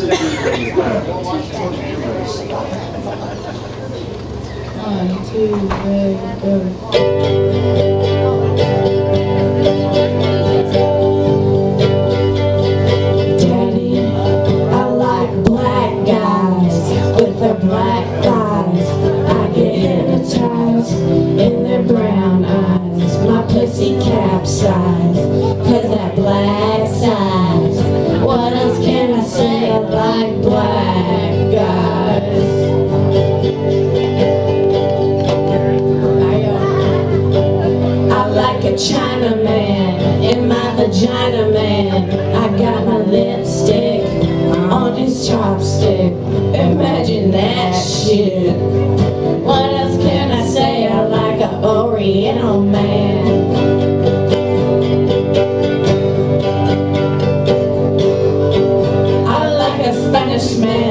One, two, three, go. Daddy, I like black guys with their black thighs. I get hypnotized in their brown eyes. My pussy capsized, cause that black size. What else can I say? I like black guys. I like a Chinaman in my vagina, man. I got my lipstick on his chopstick. Imagine that shit. What else can I say? I like an Oriental man. I like a Spanish man